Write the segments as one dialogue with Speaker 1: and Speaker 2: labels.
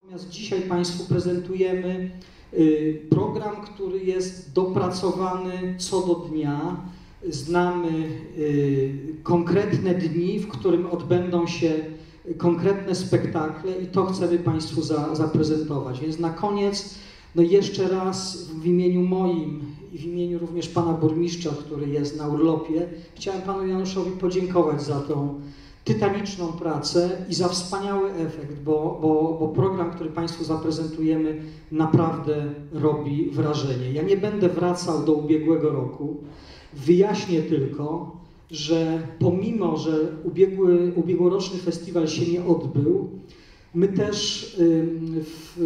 Speaker 1: Natomiast dzisiaj Państwu prezentujemy program, który jest dopracowany co do dnia. Znamy konkretne dni, w którym odbędą się konkretne spektakle i to chcemy Państwu zaprezentować. Więc na koniec, no jeszcze raz w imieniu moim i w imieniu również Pana Burmistrza, który jest na urlopie, chciałem Panu Januszowi podziękować za tą tytaniczną pracę i za wspaniały efekt, bo program, który Państwu zaprezentujemy, naprawdę robi wrażenie. Ja nie będę wracał do ubiegłego roku, wyjaśnię tylko, że pomimo, że ubiegłoroczny festiwal się nie odbył, my też w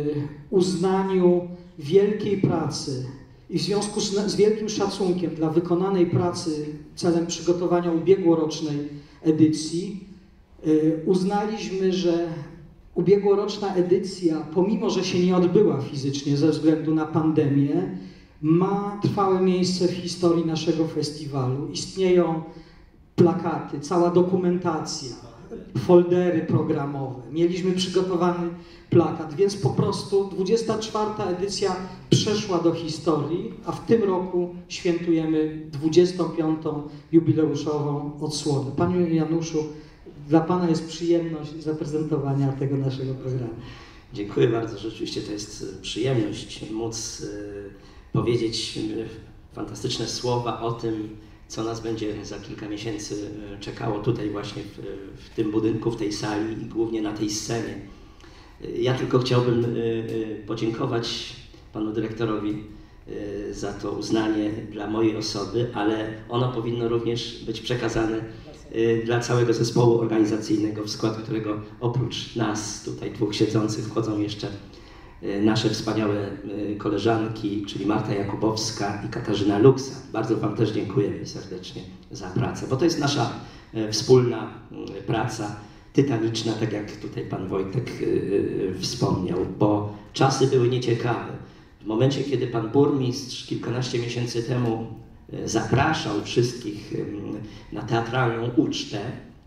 Speaker 1: uznaniu wielkiej pracy i w związku z wielkim szacunkiem dla wykonanej pracy celem przygotowania ubiegłorocznej edycji uznaliśmy, że ubiegłoroczna edycja, pomimo że się nie odbyła fizycznie ze względu na pandemię, ma trwałe miejsce w historii naszego festiwalu. Istnieją plakaty, cała dokumentacja, foldery programowe. Mieliśmy przygotowany plakat, więc po prostu 24. edycja przeszła do historii, a w tym roku świętujemy 25. jubileuszową odsłonę. Panie Januszu, dla Pana jest przyjemność zaprezentowania tego naszego programu.
Speaker 2: Dziękuję bardzo. Rzeczywiście to jest przyjemność móc powiedzieć fantastyczne słowa o tym, co nas będzie za kilka miesięcy czekało tutaj właśnie w tym budynku, w tej sali i głównie na tej scenie. Ja tylko chciałbym podziękować Panu Dyrektorowi za to uznanie dla mojej osoby, ale ono powinno również być przekazane dla całego zespołu organizacyjnego, w skład którego oprócz nas, tutaj dwóch siedzących, wchodzą jeszcze nasze wspaniałe koleżanki, czyli Marta Jakubowska i Katarzyna Luksa. Bardzo Wam też dziękujemy serdecznie za pracę, bo to jest nasza wspólna praca, tytaniczna, tak jak tutaj Pan Wojtek wspomniał, bo czasy były nieciekawe. W momencie, kiedy Pan Burmistrz kilkanaście miesięcy temu zapraszał wszystkich na teatralną ucztę,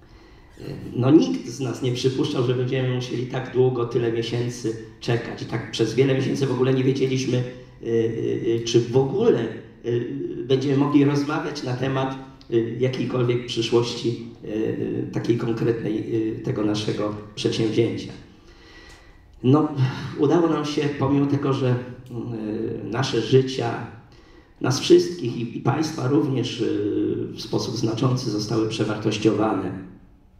Speaker 2: no nikt z nas nie przypuszczał, że będziemy musieli tak długo, tyle miesięcy czekać. I tak przez wiele miesięcy w ogóle nie wiedzieliśmy, czy w ogóle będziemy mogli rozmawiać na temat jakiejkolwiek przyszłości takiej konkretnej tego naszego przedsięwzięcia. No, udało nam się, pomimo tego, że nasze życia, nas wszystkich i Państwa również w sposób znaczący zostały przewartościowane.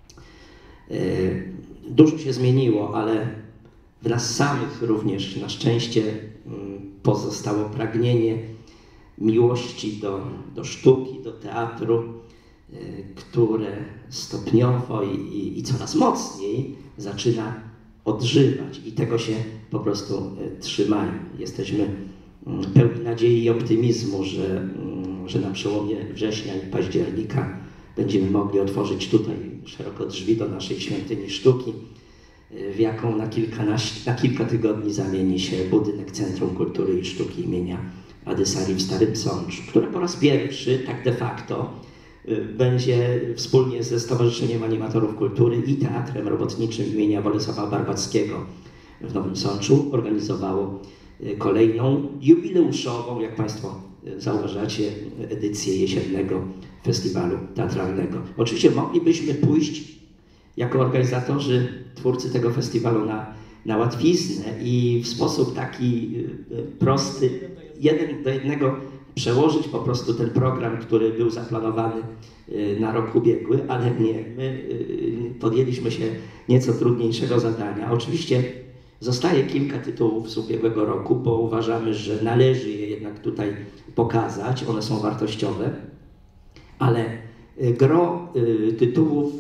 Speaker 2: Dużo się zmieniło, ale w nas samych również na szczęście pozostało pragnienie miłości do sztuki, do teatru, które stopniowo i coraz mocniej zaczyna odżywać i tego się po prostu trzymają. Jesteśmy pełni nadziei i optymizmu, że na przełomie września i października będziemy mogli otworzyć tutaj szeroko drzwi do naszej świątyni sztuki, w jaką na kilka tygodni zamieni się budynek Centrum Kultury i Sztuki imienia Adysari w Starym Sączu, które po raz pierwszy, tak de facto, będzie wspólnie ze Stowarzyszeniem Animatorów Kultury i Teatrem Robotniczym imienia Bolesława Barbackiego w Nowym Sączu organizowało kolejną jubileuszową, jak Państwo zauważacie, edycję jesiennego festiwalu teatralnego. Oczywiście moglibyśmy pójść jako organizatorzy, twórcy tego festiwalu na łatwiznę i w sposób taki prosty, 1 do 1 przełożyć po prostu ten program, który był zaplanowany na rok ubiegły, ale nie, my podjęliśmy się nieco trudniejszego zadania. Oczywiście zostaje kilka tytułów z ubiegłego roku, bo uważamy, że należy je jednak tutaj pokazać, one są wartościowe, ale gro tytułów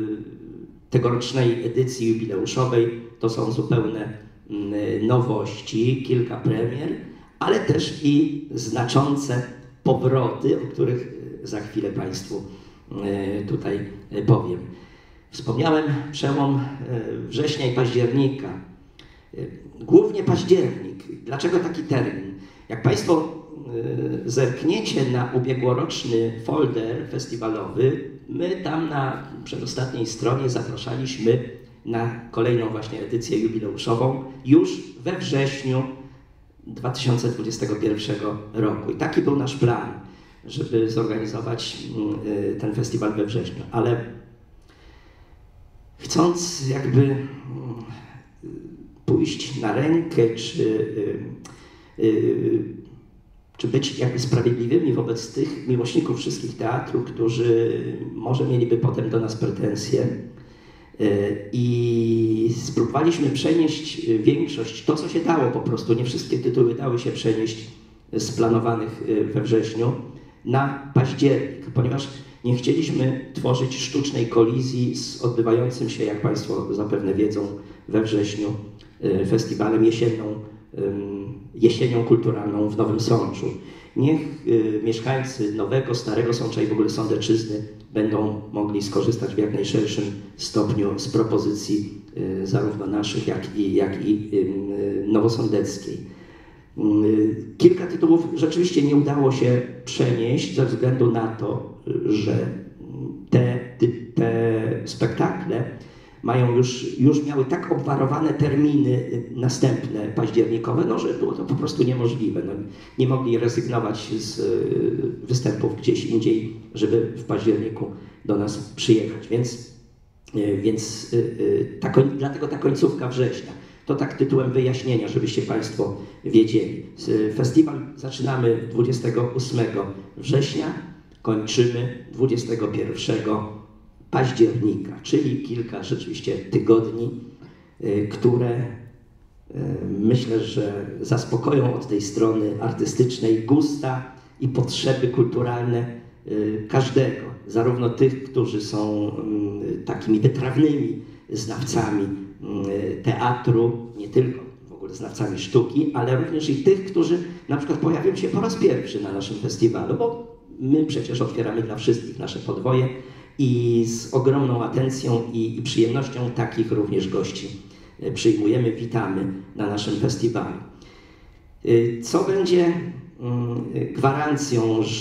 Speaker 2: tegorocznej edycji jubileuszowej to są zupełne nowości, kilka premier, ale też i znaczące powroty, o których za chwilę Państwu tutaj powiem. Wspomniałem przełom września i października. Głównie październik. Dlaczego taki termin? Jak Państwo zerkniecie na ubiegłoroczny folder festiwalowy, my tam na przedostatniej stronie zapraszaliśmy na kolejną właśnie edycję jubileuszową już we wrześniu 2021 roku. I taki był nasz plan, żeby zorganizować ten festiwal we wrześniu. Ale chcąc jakby pójść na rękę, czy być jakby sprawiedliwymi wobec tych miłośników wszystkich teatrów, którzy może mieliby potem do nas pretensje. I spróbowaliśmy przenieść większość, to co się dało po prostu, nie wszystkie tytuły dały się przenieść z planowanych we wrześniu na październik, ponieważ nie chcieliśmy tworzyć sztucznej kolizji z odbywającym się, jak Państwo zapewne wiedzą, we wrześniu festiwalem jesienią kulturalną w Nowym Sączu. Niech mieszkańcy Nowego, Starego Sącza i w ogóle Sądecczyzny będą mogli skorzystać w jak najszerszym stopniu z propozycji zarówno naszych, jak i nowosądeckiej. Kilka tytułów rzeczywiście nie udało się przenieść ze względu na to, że te spektakle mają już miały tak obwarowane terminy następne październikowe, no, że było to po prostu niemożliwe. No, nie mogli rezygnować z występów gdzieś indziej, żeby w październiku do nas przyjechać. Dlatego ta końcówka września. To tak tytułem wyjaśnienia, żebyście Państwo wiedzieli. Festiwal zaczynamy 28 września, kończymy 21 października, czyli kilka rzeczywiście tygodni, które myślę, że zaspokoją od tej strony artystycznej gusta i potrzeby kulturalne każdego, zarówno tych, którzy są takimi wytrawnymi znawcami teatru, nie tylko w ogóle znawcami sztuki, ale również i tych, którzy na przykład pojawią się po raz pierwszy na naszym festiwalu, bo my przecież otwieramy dla wszystkich nasze podwoje i z ogromną atencją i przyjemnością takich również gości przyjmujemy, witamy na naszym festiwalu. Co będzie gwarancją,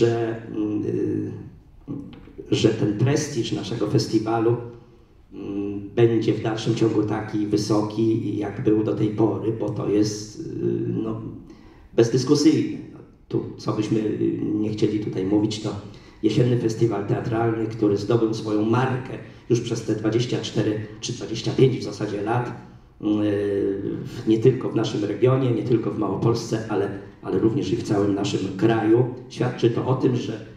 Speaker 2: że ten prestiż naszego festiwalu będzie w dalszym ciągu taki wysoki, jak był do tej pory, bo to jest no, bezdyskusyjne. No, tu, co byśmy nie chcieli tutaj mówić, to jesienny festiwal teatralny, który zdobył swoją markę już przez te 24 czy 25 w zasadzie lat, nie tylko w naszym regionie, nie tylko w Małopolsce, ale również i w całym naszym kraju. Świadczy to o tym,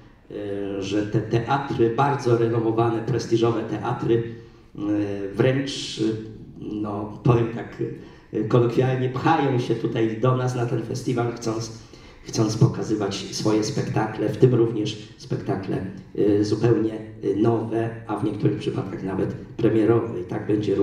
Speaker 2: że te teatry, bardzo renomowane, prestiżowe teatry, wręcz, no powiem tak kolokwialnie, pchają się tutaj do nas na ten festiwal, chcąc pokazywać swoje spektakle, w tym również spektakle zupełnie nowe, a w niektórych przypadkach nawet premierowe. I tak będzie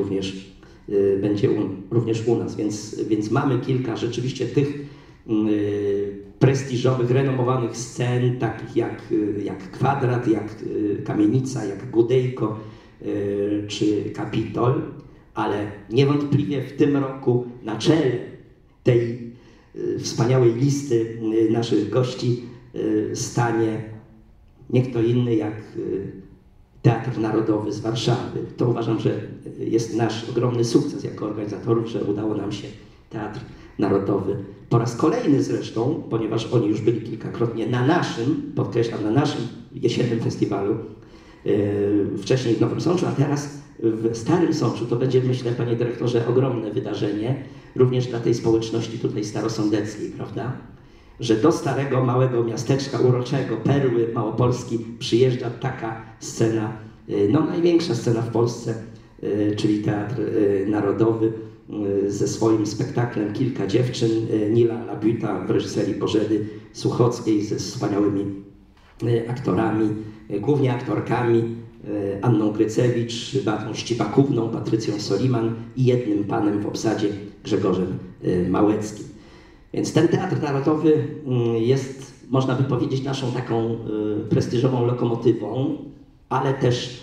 Speaker 2: również u nas. Więc mamy kilka rzeczywiście tych prestiżowych, renomowanych scen, takich jak Kwadrat, jak Kamienica, jak Gudejko czy Kapitol, ale niewątpliwie w tym roku na czele tej wspaniałej listy naszych gości stanie nie kto inny jak Teatr Narodowy z Warszawy. To uważam, że jest nasz ogromny sukces jako organizatorów, że udało nam się Teatr Narodowy po raz kolejny zresztą, ponieważ oni już byli kilkakrotnie na naszym, podkreślam, na naszym jesiennym festiwalu, wcześniej w Nowym Sączu, a teraz w Starym Sączu. To będzie, myślę, panie dyrektorze, ogromne wydarzenie, również dla tej społeczności tutaj starosądeckiej, prawda? Że do starego, małego miasteczka uroczego, perły Małopolski przyjeżdża taka scena, no największa scena w Polsce, czyli Teatr Narodowy ze swoim spektaklem Kilka dziewczyn, Nila Labuta w reżyserii Bożeny Suchockiej ze wspaniałymi aktorami, głównie aktorkami, Anną Grycewicz, Beatą Ścibakówną, Patrycją Soliman i jednym panem w obsadzie, Grzegorzem Małeckim. Więc ten Teatr Narodowy jest, można by powiedzieć, naszą taką prestiżową lokomotywą, ale też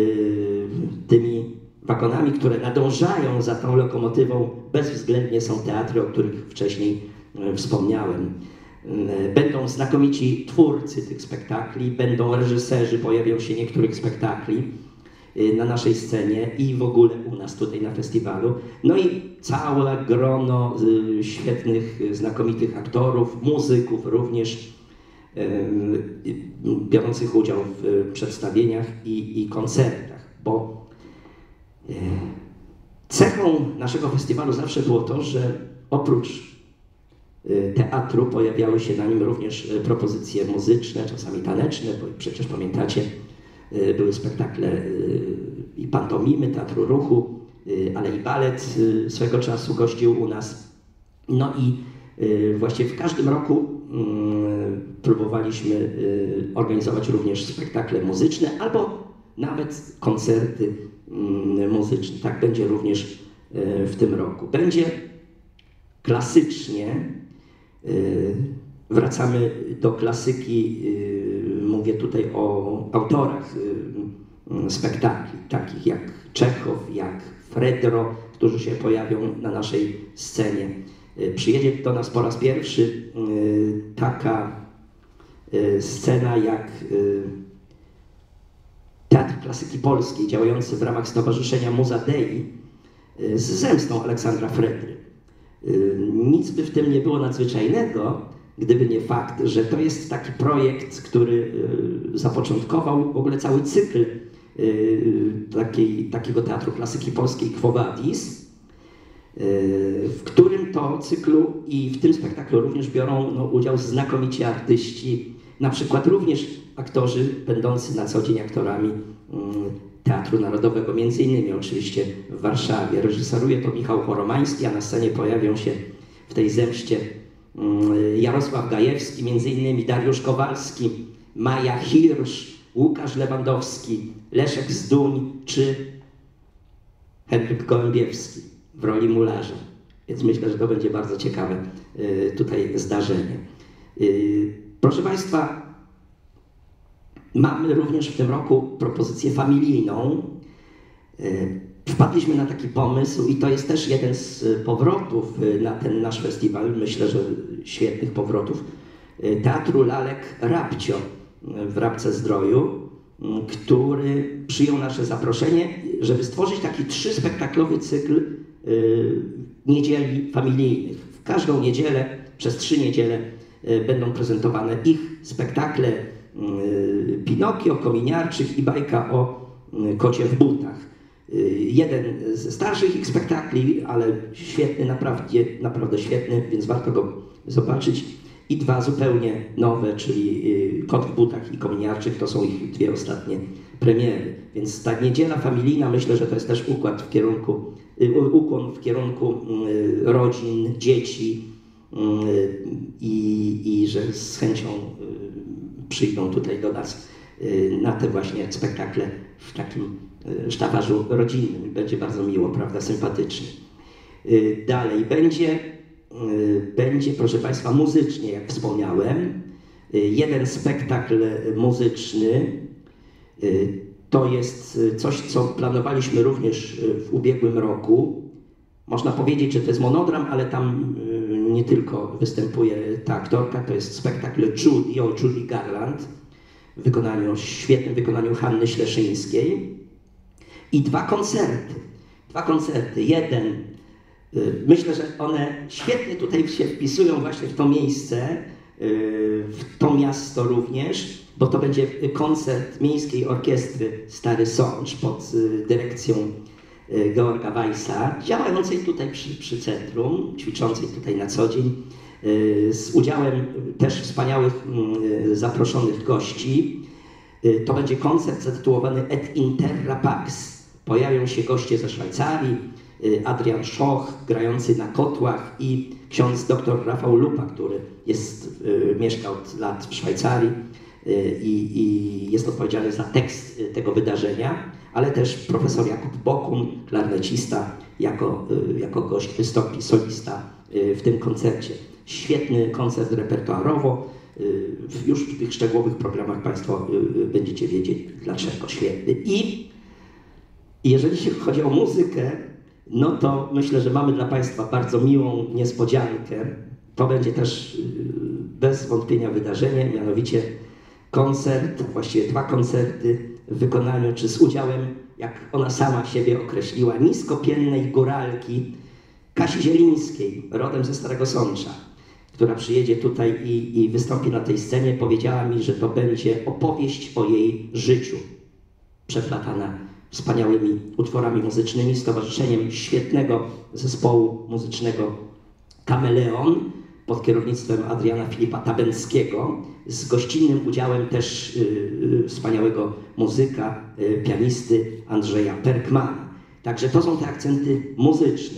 Speaker 2: tymi wagonami, które nadążają za tą lokomotywą, bezwzględnie są teatry, o których wcześniej wspomniałem. Będą znakomici twórcy tych spektakli, będą reżyserzy, pojawią się niektórych spektakli. na naszej scenie i w ogóle u nas tutaj na festiwalu. No i całe grono świetnych, znakomitych aktorów, muzyków również, biorących udział w przedstawieniach i koncertach, bo cechą naszego festiwalu zawsze było to, że oprócz teatru pojawiały się na nim również propozycje muzyczne, czasami taneczne, bo przecież pamiętacie, były spektakle i pantomimy, teatru ruchu, ale i balet swego czasu gościł u nas. No i właściwie w każdym roku próbowaliśmy organizować również spektakle muzyczne albo nawet koncerty muzyczne. Tak będzie również w tym roku. Będzie klasycznie, wracamy do klasyki, mówię tutaj o autorach spektakli, takich jak Czechow, jak Fredro, którzy się pojawią na naszej scenie. Przyjedzie do nas po raz pierwszy taka scena jak Teatr Klasyki Polskiej, działający w ramach Stowarzyszenia Muza Dei z zemstą Aleksandra Fredry. Nic by w tym nie było nadzwyczajnego, gdyby nie fakt, że to jest taki projekt, który zapoczątkował w ogóle cały cykl takiego Teatru Klasyki Polskiej Quo Vadis, w którym to cyklu i w tym spektaklu również biorą udział znakomici artyści, na przykład również aktorzy będący na co dzień aktorami Teatru Narodowego, między innymi oczywiście w Warszawie. Reżyseruje to Michał Choromański, a na scenie pojawią się w tej zemście Jarosław Gajewski, między innymi Dariusz Kowalski, Maja Hirsch, Łukasz Lewandowski, Leszek Zduń czy Henryk Gołębiewski w roli mularza. Więc myślę, że to będzie bardzo ciekawe tutaj zdarzenie. Proszę Państwa, mamy również w tym roku propozycję familijną. Wpadliśmy na taki pomysł i to jest też jeden z powrotów na ten nasz festiwal, myślę, że świetnych powrotów, Teatru Lalek Rabcio w Rabce-Zdroju, który przyjął nasze zaproszenie, żeby stworzyć taki 3-spektaklowy cykl niedzieli familijnych. W każdą niedzielę, przez 3 niedziele będą prezentowane ich spektakle Pinokio, Kominiarczyk i bajka o kocie w butach. Jeden ze starszych ich spektakli, ale świetny, naprawdę świetny, więc warto go zobaczyć. I 2 zupełnie nowe, czyli Kot w butach i Kominiarczyk, to są ich 2 ostatnie premiery. Więc ta niedziela familijna, myślę, że to jest też ukłon w kierunku rodzin, dzieci i że z chęcią przyjdą tutaj do nas na te właśnie spektakle w takim sztafażu rodzinnym. Będzie bardzo miło, prawda, sympatycznie. Dalej będzie, proszę Państwa, muzycznie, jak wspomniałem. Jeden spektakl muzyczny. To jest coś, co planowaliśmy również w ubiegłym roku. Można powiedzieć, że to jest monodram, ale tam nie tylko występuje ta aktorka. To jest spektakl Judy o Judy Garland w świetnym wykonaniu Hanny Śleszyńskiej. I 2 koncerty. Jeden, myślę, że one świetnie tutaj się wpisują właśnie w to miejsce, w to miasto również, bo to będzie koncert Miejskiej Orkiestry Stary Sącz pod dyrekcją Georga Weissa, działającej tutaj przy centrum, ćwiczącej tutaj na co dzień, z udziałem też wspaniałych zaproszonych gości. To będzie koncert zatytułowany Et Interra Pax. Pojawią się goście ze Szwajcarii, Adrian Schoch grający na kotłach i ksiądz dr Rafał Lupa, który mieszka od lat w Szwajcarii i jest odpowiedzialny za tekst tego wydarzenia, ale też profesor Jakub Bokun, klarnecista, jako gość wystąpi, solista w tym koncercie. Świetny koncert repertuarowo. Już w tych szczegółowych programach Państwo będziecie wiedzieć, dlaczego świetny. I jeżeli chodzi o muzykę, no to myślę, że mamy dla Państwa bardzo miłą niespodziankę. To będzie też bez wątpienia wydarzenie, mianowicie koncert, właściwie 2 koncerty w wykonaniu czy z udziałem jak ona sama siebie określiła, niskopiennej góralki Kasi Zielińskiej, rodem ze Starego Sącza, która przyjedzie tutaj i wystąpi na tej scenie. Powiedziała mi, że to będzie opowieść o jej życiu, przeplatana wspaniałymi utworami muzycznymi, z towarzyszeniem świetnego zespołu muzycznego Kameleon pod kierownictwem Adriana Filipa Tabenckiego, z gościnnym udziałem też wspaniałego muzyka, pianisty Andrzeja Perkmana. Także to są te akcenty muzyczne.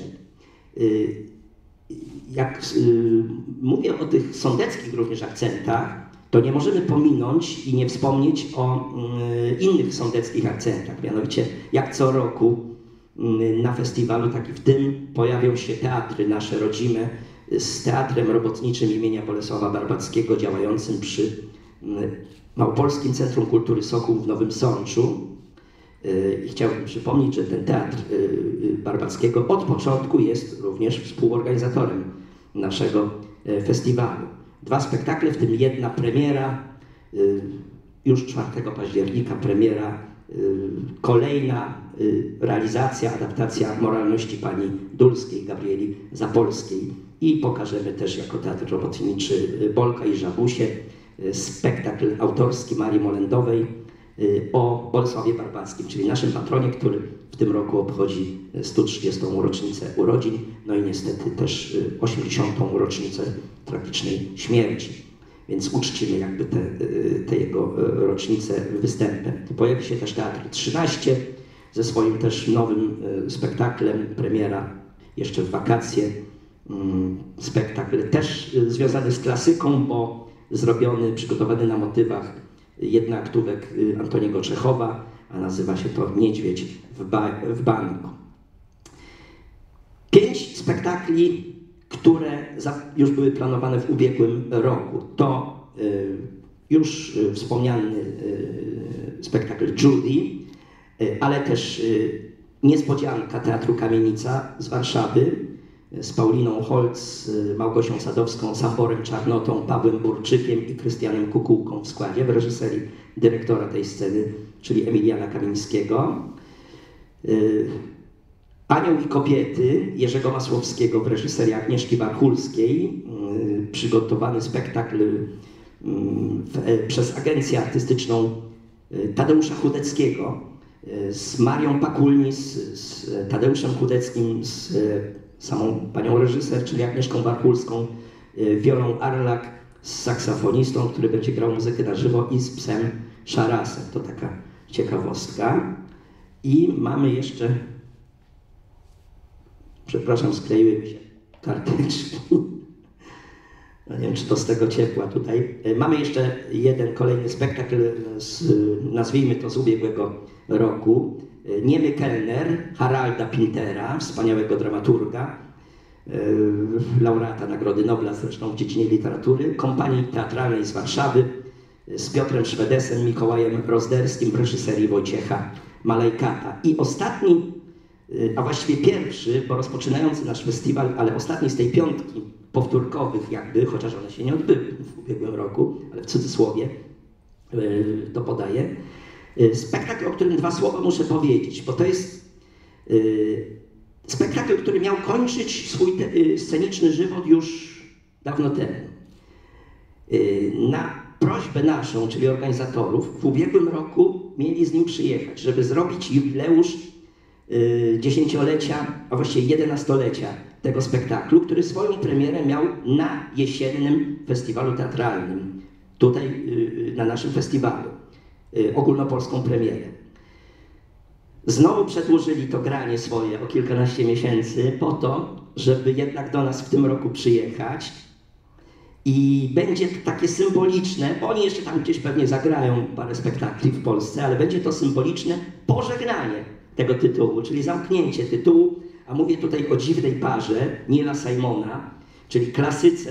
Speaker 2: Jak mówię o tych sądeckich również akcentach, to nie możemy pominąć i nie wspomnieć o innych sądeckich akcentach. Mianowicie, jak co roku na festiwalu, tak i w tym, pojawią się teatry nasze rodzime, z Teatrem Robotniczym imienia Bolesława Barbackiego, działającym przy Małopolskim Centrum Kultury Sokół w Nowym Sączu. I chciałbym przypomnieć, że ten Teatr Barbackiego od początku jest również współorganizatorem naszego festiwalu. 2 spektakle, w tym jedna premiera, już 4 października premiera, kolejna realizacja, adaptacja Moralności pani Dulskiej, Gabrieli Zapolskiej. I pokażemy też jako Teatr Robotniczy Bolka i Żabusie spektakl autorski Marii Molendowej o Bolesławie Barbackim, czyli naszym patronie, który w tym roku obchodzi 130. rocznicę urodzin, no i niestety też 80. rocznicę tragicznej śmierci. Więc uczcimy jakby te jego rocznice występem. Pojawi się też Teatr 13 ze swoim też nowym spektaklem, premiera jeszcze w wakacje. Spektakl też związany z klasyką, bo przygotowany na motywach jednoaktówek Antoniego Czechowa, a nazywa się to Niedźwiedź w banku. 5 spektakli, które już były planowane w ubiegłym roku. To już wspomniany spektakl Judy, ale też niespodzianka Teatru Kamienica z Warszawy, z Pauliną Holc, Małgosią Sadowską, Samborem Czarnotą, Pawłem Burczykiem i Krystianem Kukułką w składzie, w reżyserii dyrektora tej sceny, czyli Emiliana Kamińskiego. Anioł i kobiety Jerzego Masłowskiego w reżyserii Agnieszki Warchulskiej, przygotowany spektakl przez agencję artystyczną Tadeusza Chudeckiego, z Marią Pakulni, z Tadeuszem Chudeckim, z samą panią reżyser, czyli Agnieszką Warchulską, Wiolą Arlak, z saksofonistą, który będzie grał muzykę na żywo, i z psem Szarasem. To taka ciekawostka. I mamy jeszcze, przepraszam, skleiły mi się karteczki. No nie wiem, czy to z tego ciepła tutaj. Mamy jeszcze jeden kolejny spektakl, nazwijmy to z ubiegłego roku. Niemy kelner Haralda Pintera, wspaniałego dramaturga, laureata Nagrody Nobla zresztą w dziedzinie literatury, kompanii teatralnej z Warszawy, z Piotrem Szwedesem, Mikołajem Rozderskim w reżyserii Wojciecha Malejkata. I ostatni, a właściwie pierwszy, bo rozpoczynający nasz festiwal, ale ostatni z tej 5 powtórkowych jakby, chociaż one się nie odbyły w ubiegłym roku, ale w cudzysłowie to podaję. Spektakl, o którym 2 słowa muszę powiedzieć, bo to jest spektakl, który miał kończyć swój sceniczny żywot już dawno temu. Na prośbę naszą, czyli organizatorów, w ubiegłym roku mieli z nim przyjechać, żeby zrobić jubileusz 10-lecia, a właściwie 11-lecia tego spektaklu, który swoją premierę miał na jesiennym festiwalu teatralnym, tutaj na naszym festiwalu, ogólnopolską premierę. Znowu przedłużyli to granie swoje o kilkanaście miesięcy po to, żeby jednak do nas w tym roku przyjechać. I będzie to takie symboliczne, bo oni jeszcze tam gdzieś pewnie zagrają parę spektakli w Polsce, ale będzie to symboliczne pożegnanie tego tytułu, czyli zamknięcie tytułu, a mówię tutaj o dziwnej parze Nila Simona, czyli klasyce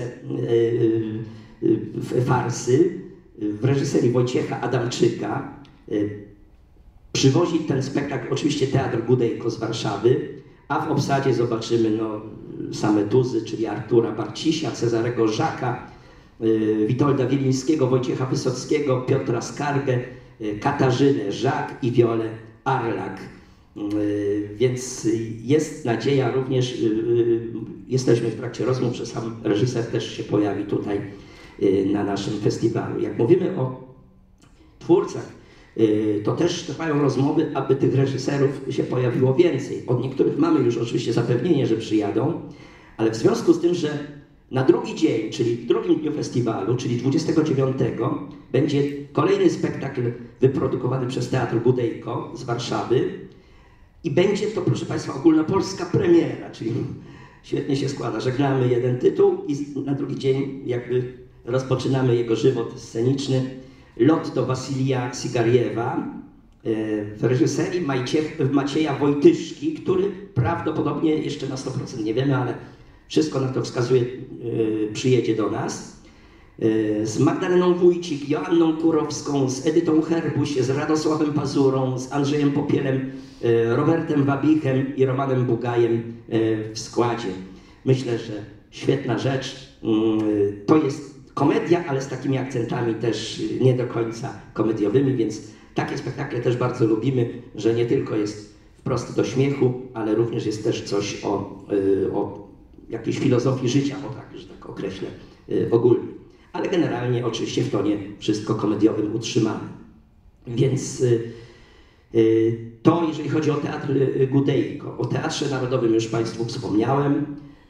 Speaker 2: farsy w reżyserii Wojciecha Adamczyka. Przywozi ten spektakl oczywiście Teatr Gudejko z Warszawy, a w obsadzie zobaczymy same tuzy, czyli Artura Barcisia, Cezarego Żaka, Witolda Wilińskiego, Wojciecha Wysockiego, Piotra Skargę, Katarzynę Żak i Wiolę Arlak. Więc jest nadzieja również, jesteśmy w trakcie rozmów, że sam reżyser też się pojawi tutaj na naszym festiwalu. Jak mówimy o twórcach, to też trwają rozmowy, aby tych reżyserów się pojawiło więcej. Od niektórych mamy już oczywiście zapewnienie, że przyjadą, ale w związku z tym, że na drugi dzień, czyli w drugim dniu festiwalu, czyli 29, będzie kolejny spektakl wyprodukowany przez Teatr Gudejko z Warszawy i będzie to, proszę Państwa, ogólnopolska premiera, czyli świetnie się składa, że gramy jeden tytuł i na drugi dzień jakby rozpoczynamy jego żywot sceniczny. Lot do Wasilija Sigariewa w reżyserii Macieja Wojtyszki, który prawdopodobnie jeszcze na 100% nie wiemy, ale wszystko na to wskazuje, przyjedzie do nas. Z Magdaleną Wójcik, Joanną Kurowską, z Edytą Herbuś, z Radosławem Pazurą, z Andrzejem Popielem, Robertem Wabichem i Romanem Bugajem w składzie. Myślę, że świetna rzecz. To jest komedia, ale z takimi akcentami też nie do końca komediowymi, więc takie spektakle też bardzo lubimy, że nie tylko jest wprost do śmiechu, ale również jest też coś o jakiejś filozofii życia, o tak, że tak określę ogólnie. Ale generalnie oczywiście w tonie wszystko komediowym utrzymane. Więc to jeżeli chodzi o Teatr Gudejko. O Teatrze Narodowym już Państwu wspomniałem.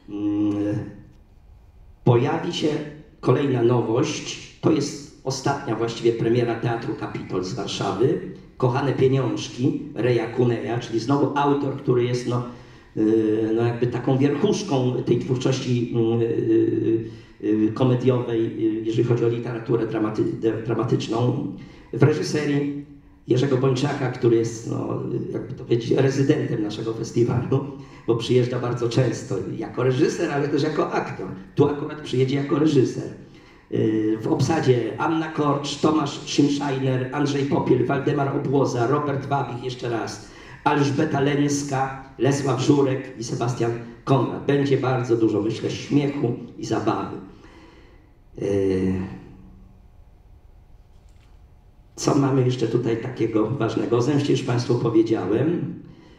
Speaker 2: Pojawi się kolejna nowość. To jest ostatnia właściwie premiera Teatru Kapitol z Warszawy. Kochane pieniążki Reja Kuneja, czyli znowu autor, który jest no jakby taką wierchuszką tej twórczości komediowej, jeżeli chodzi o literaturę dramatyczną, w reżyserii Jerzego Bończaka, który jest, no, jakby to powiedzieć, rezydentem naszego festiwalu, bo przyjeżdża bardzo często jako reżyser, ale też jako aktor. Tu akurat przyjedzie jako reżyser. W obsadzie Anna Korcz, Tomasz Szymszajner, Andrzej Popiel, Waldemar Obłoza, Robert Wabich, jeszcze raz, Elżbieta Leńska, Lesław Żurek i Sebastian Konrad. Będzie bardzo dużo, myślę, śmiechu i zabawy. Co mamy jeszcze tutaj takiego ważnego? O Zemście już Państwu powiedziałem.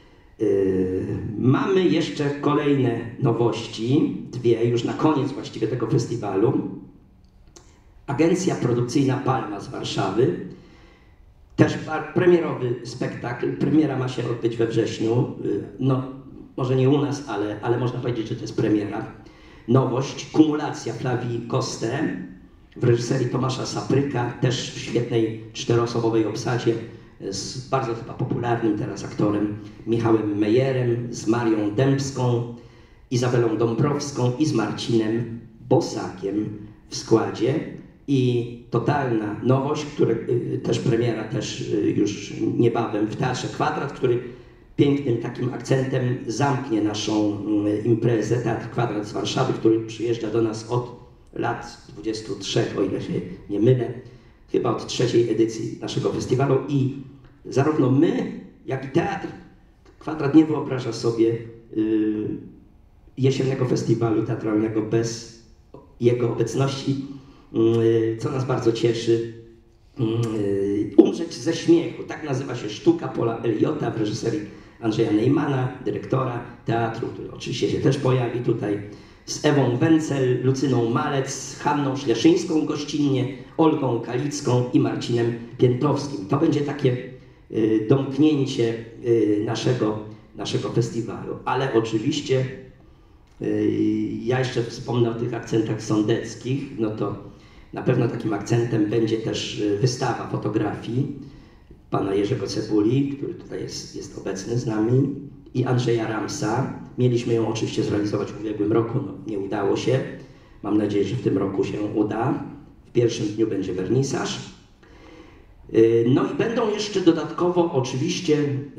Speaker 2: Mamy jeszcze kolejne nowości, dwie, już na koniec właściwie tego festiwalu. Agencja produkcyjna Palma z Warszawy. Też premierowy spektakl. Premiera ma się odbyć we wrześniu. No, może nie u nas, ale można powiedzieć, że to jest premiera. Nowość, Kumulacja Flavii Koste w reżyserii Tomasza Sapryka, też w świetnej czteroosobowej obsadzie z bardzo chyba popularnym teraz aktorem Michałem Mejerem, z Marią Dębską, Izabelą Dąbrowską i z Marcinem Bosakiem w składzie. I totalna nowość, która też premiera też już niebawem w Teatrze Kwadrat, który pięknym takim akcentem zamknie naszą imprezę. Teatr Kwadrat z Warszawy, który przyjeżdża do nas od lat 23, o ile się nie mylę, chyba od trzeciej edycji naszego festiwalu i zarówno my, jak i Teatr Kwadrat nie wyobraża sobie jesiennego festiwalu teatralnego bez jego obecności, co nas bardzo cieszy. Umrzeć ze śmiechu, tak nazywa się sztuka Paula Eliota w reżyserii Andrzeja Neymana, dyrektora teatru, który oczywiście się też pojawi tutaj, z Ewą Wencel, Lucyną Malec, Hanną Śleszyńską gościnnie, Olgą Kalicką i Marcinem Piętowskim. To będzie takie domknięcie naszego festiwalu. Ale oczywiście ja jeszcze wspomnę o tych akcentach sądeckich, no to na pewno takim akcentem będzie też wystawa fotografii pana Jerzego Cebuli, który tutaj jest obecny z nami, i Andrzeja Ramsa. Mieliśmy ją oczywiście zrealizować w ubiegłym roku, no nie udało się. Mam nadzieję, że w tym roku się uda. W pierwszym dniu będzie wernisaż. No i będą jeszcze dodatkowo oczywiście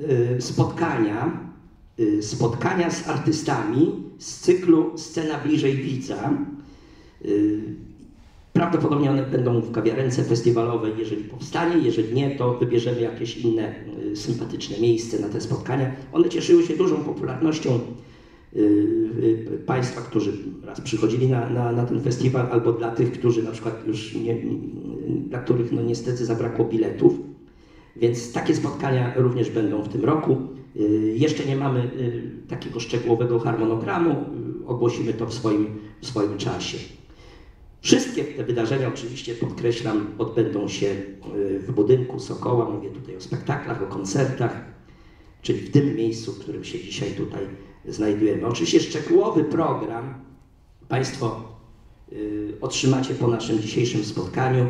Speaker 2: spotkania z artystami z cyklu Scena bliżej widza. Prawdopodobnie one będą w kawiarence festiwalowej, jeżeli powstanie, jeżeli nie, to wybierzemy jakieś inne sympatyczne miejsce na te spotkania. One cieszyły się dużą popularnością Państwa, którzy raz przychodzili na ten festiwal, albo dla tych, którzy na przykład już dla których no niestety zabrakło biletów. Więc takie spotkania również będą w tym roku. Jeszcze nie mamy takiego szczegółowego harmonogramu, ogłosimy to w swoim czasie. Wszystkie te wydarzenia, oczywiście podkreślam, odbędą się w budynku Sokoła, mówię tutaj o spektaklach, o koncertach, czyli w tym miejscu, w którym się dzisiaj tutaj znajdujemy. Oczywiście szczegółowy program Państwo otrzymacie po naszym dzisiejszym spotkaniu.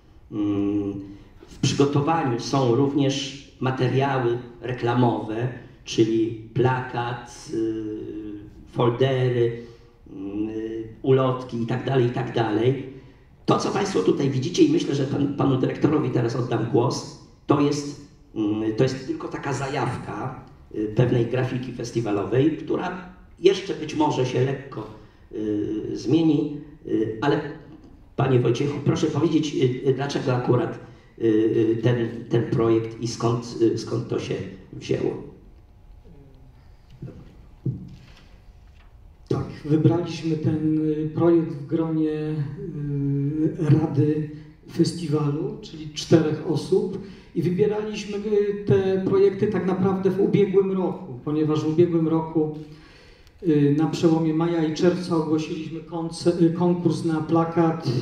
Speaker 2: W przygotowaniu są również materiały reklamowe, czyli plakat, foldery, ulotki itd., itd. To, co Państwo tutaj widzicie i myślę, że panu dyrektorowi teraz oddam głos, to jest tylko taka zajawka pewnej grafiki festiwalowej, która jeszcze być może się lekko zmieni, ale Panie Wojciechu, proszę powiedzieć, dlaczego akurat ten projekt i skąd to się wzięło?
Speaker 1: Tak, wybraliśmy ten projekt w gronie Rady Festiwalu, czyli 4 osób i wybieraliśmy te projekty tak naprawdę w ubiegłym roku, ponieważ w ubiegłym roku na przełomie maja i czerwca ogłosiliśmy konkurs na plakat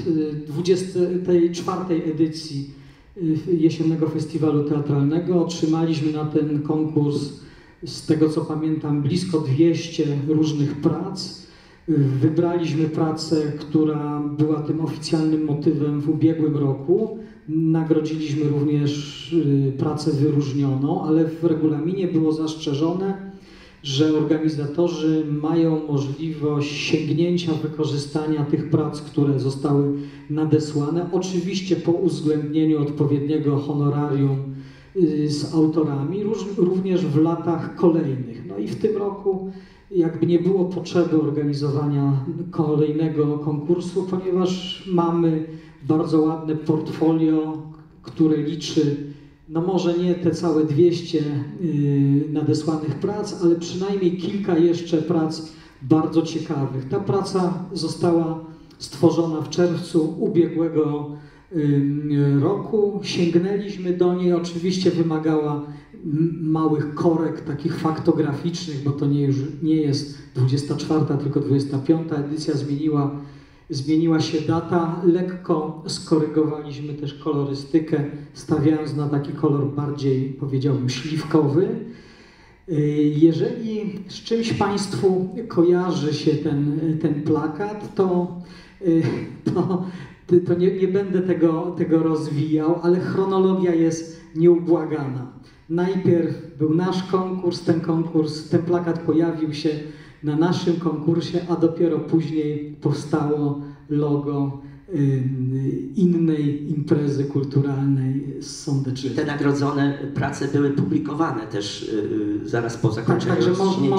Speaker 1: 24. edycji Jesiennego Festiwalu Teatralnego. Otrzymaliśmy na ten konkurs, z tego co pamiętam, blisko 200 różnych prac. Wybraliśmy pracę, która była tym oficjalnym motywem w ubiegłym roku. Nagrodziliśmy również pracę wyróżnioną, ale w regulaminie było zastrzeżone, że organizatorzy mają możliwość sięgnięcia, wykorzystania tych prac, które zostały nadesłane, oczywiście po uwzględnieniu odpowiedniego honorarium z autorami, również w latach kolejnych. No i w tym roku jakby nie było potrzeby organizowania kolejnego konkursu, ponieważ mamy bardzo ładne portfolio, które liczy, no może nie te całe 200 nadesłanych prac, ale przynajmniej kilka jeszcze prac bardzo ciekawych. Ta praca została stworzona w czerwcu ubiegłego roku. Sięgnęliśmy do niej, oczywiście wymagała małych korekt, takich faktograficznych, bo to już nie jest 24, tylko 25. edycja, zmieniła się data. Lekko skorygowaliśmy też kolorystykę, stawiając na taki kolor bardziej, powiedziałbym, śliwkowy. Jeżeli z czymś Państwu kojarzy się ten plakat, to nie będę tego rozwijał, ale chronologia jest nieubłagana. Najpierw był nasz konkurs, ten plakat pojawił się na naszym konkursie, a dopiero później powstało logo innej imprezy kulturalnej z Sądeczyny.
Speaker 2: Te nagrodzone prace były publikowane też zaraz po zakończeniu
Speaker 1: także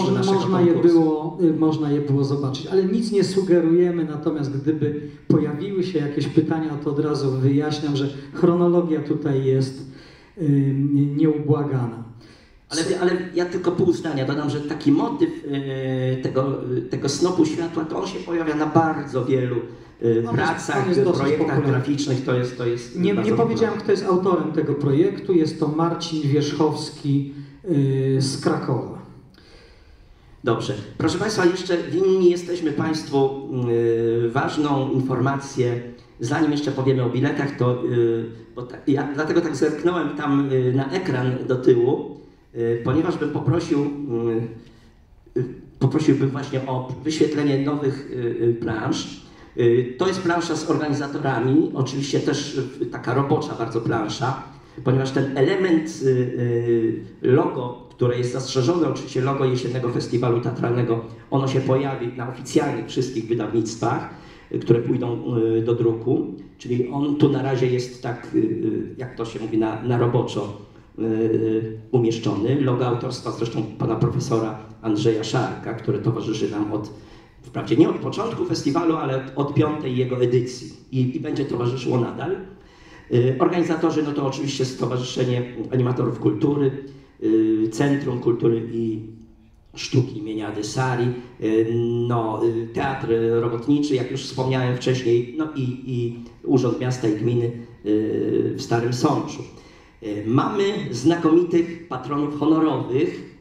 Speaker 1: można je było zobaczyć, ale nic nie sugerujemy, natomiast gdyby pojawiły się jakieś pytania, to od razu wyjaśniam, że chronologia tutaj jest nieubłagana.
Speaker 2: Ale ja tylko pół zdania dodam, że taki motyw tego snopu światła, to on się pojawia na bardzo wielu pracach, projektach graficznych. To jest
Speaker 1: nie powiedziałem, kto jest autorem tego projektu. Jest to Marcin Wierzchowski z Krakowa.
Speaker 2: Dobrze. Proszę Państwa, jeszcze winni jesteśmy Państwu ważną informację. Zanim jeszcze powiemy o biletach, to ja dlatego tak zerknąłem tam na ekran do tyłu, ponieważ bym poprosiłbym właśnie o wyświetlenie nowych plansz. To jest plansza z organizatorami, oczywiście też taka robocza bardzo plansza, ponieważ ten element logo, które jest zastrzeżone, oczywiście logo Jesiennego Festiwalu Teatralnego, ono się pojawi na oficjalnych wszystkich wydawnictwach, które pójdą do druku, czyli on tu na razie jest tak, jak to się mówi, na roboczo umieszczony. Logo autorstwa zresztą pana profesora Andrzeja Szarka, które towarzyszy nam wprawdzie nie od początku festiwalu, ale od 5. jego edycji i będzie towarzyszyło nadal. Organizatorzy no to oczywiście Stowarzyszenie Animatorów Kultury, Centrum Kultury i Sztuki imienia Adesari, Teatr Robotniczy, jak już wspomniałem wcześniej, no i Urząd Miasta i Gminy w Starym Sączu. Mamy znakomitych patronów honorowych,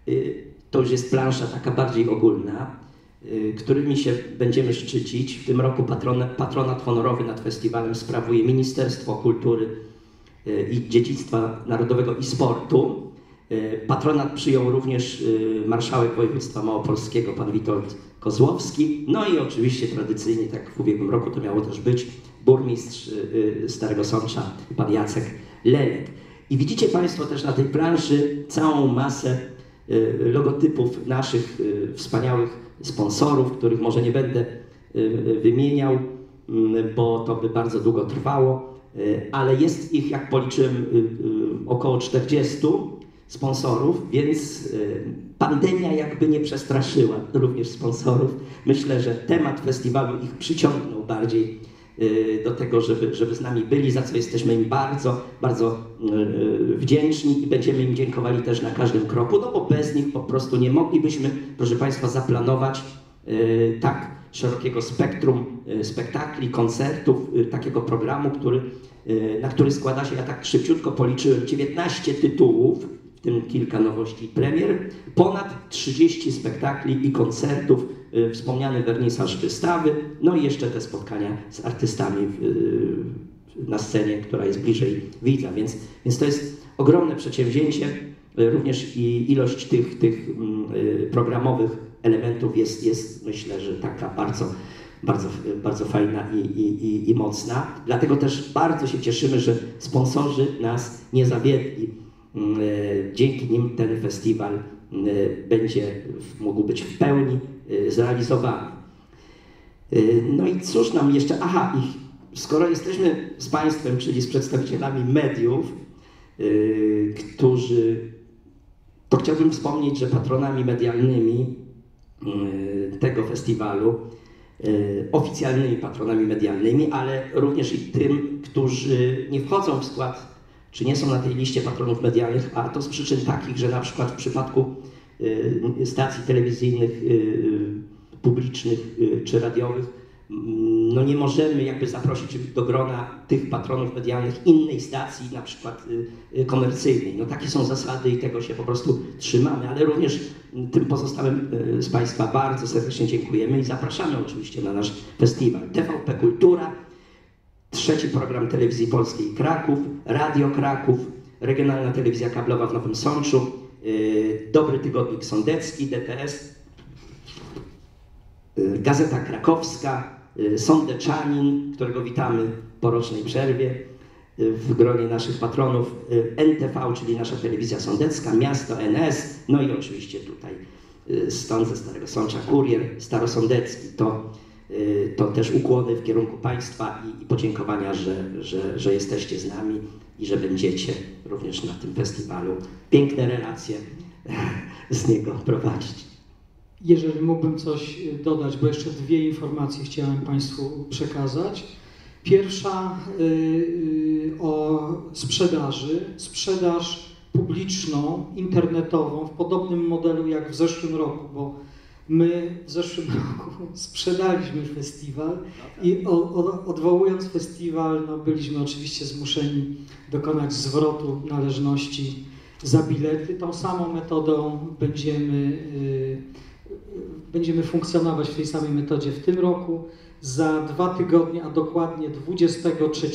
Speaker 2: to już jest plansza taka bardziej ogólna, którymi się będziemy szczycić. W tym roku patronat honorowy nad festiwalem sprawuje Ministerstwo Kultury i Dziedzictwa Narodowego i Sportu. Patronat przyjął również marszałek województwa małopolskiego, pan Witold Kozłowski. No i oczywiście tradycyjnie, tak jak w ubiegłym roku to miało też być, burmistrz Starego Sącza, pan Jacek Lelek. I widzicie Państwo też na tej planszy całą masę logotypów naszych wspaniałych sponsorów, których może nie będę wymieniał, bo to by bardzo długo trwało, ale jest ich, jak policzyłem, około 40 sponsorów, więc pandemia jakby nie przestraszyła również sponsorów. Myślę, że temat festiwalu ich przyciągnął bardziej do tego, żeby z nami byli, za co jesteśmy im bardzo, bardzo wdzięczni i będziemy im dziękowali też na każdym kroku, no bo bez nich po prostu nie moglibyśmy, proszę Państwa, zaplanować tak szerokiego spektrum spektakli, koncertów, takiego programu, na który składa się, ja tak szybciutko policzyłem, 19 tytułów, w tym kilka nowości i premier, ponad 30 spektakli i koncertów, wspomniany wernisaż wystawy, no i jeszcze te spotkania z artystami na scenie, która jest bliżej widza, więc to jest ogromne przedsięwzięcie. Również i ilość tych programowych elementów jest myślę, że taka bardzo fajna i mocna. Dlatego też bardzo się cieszymy, że sponsorzy nas nie zawiedli. Dzięki nim ten festiwal będzie mógł być w pełni zrealizowany. No i cóż nam jeszcze... Aha, skoro jesteśmy z Państwem, czyli z przedstawicielami mediów, to chciałbym wspomnieć, że patronami medialnymi tego festiwalu, oficjalnymi patronami medialnymi, ale również i tym, którzy nie wchodzą w skład, czy nie są na tej liście patronów medialnych, a to z przyczyn takich, że na przykład w przypadku stacji telewizyjnych, publicznych czy radiowych, no nie możemy jakby zaprosić do grona tych patronów medialnych innej stacji, na przykład komercyjnej. No takie są zasady i tego się po prostu trzymamy, ale również tym pozostałym z Państwa bardzo serdecznie dziękujemy i zapraszamy oczywiście na nasz festiwal. TVP Kultura, trzeci program Telewizji Polskiej Kraków, Radio Kraków, Regionalna Telewizja Kablowa w Nowym Sączu, Dobry Tygodnik Sądecki, DTS, Gazeta Krakowska, Sądeczanin, którego witamy po rocznej przerwie w gronie naszych patronów, NTV, czyli nasza telewizja sądecka, Miasto NS, no i oczywiście tutaj stąd ze Starego Sącza Kurier Starosądecki. To też ukłony w kierunku Państwa i podziękowania, że jesteście z nami i że będziecie również na tym festiwalu piękne relacje z niego prowadzić.
Speaker 1: Jeżeli mógłbym coś dodać, bo jeszcze dwie informacje chciałem Państwu przekazać. Pierwsza o sprzedaży. Sprzedaż publiczną, internetową w podobnym modelu jak w zeszłym roku, bo my w zeszłym roku sprzedaliśmy festiwal i odwołując festiwal, no byliśmy oczywiście zmuszeni dokonać zwrotu należności za bilety. Tą samą metodą będziemy funkcjonować w tej samej metodzie w tym roku. Za 2 tygodnie, a dokładnie 23